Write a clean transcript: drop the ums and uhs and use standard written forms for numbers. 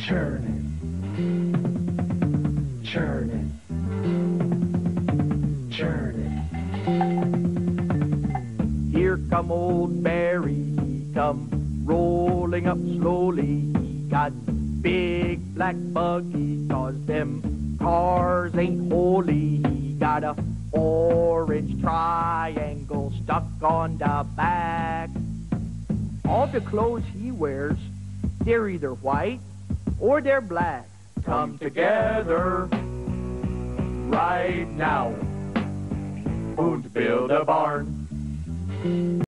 churning, churning, churning. Here come old Barry, he come rolling up slowly. He got big black buggy, 'cause them cars ain't holy. He got a orange triangle stuck on the back. All the clothes he wears, they're either white or they're black. Come together right now, who'd build a barn?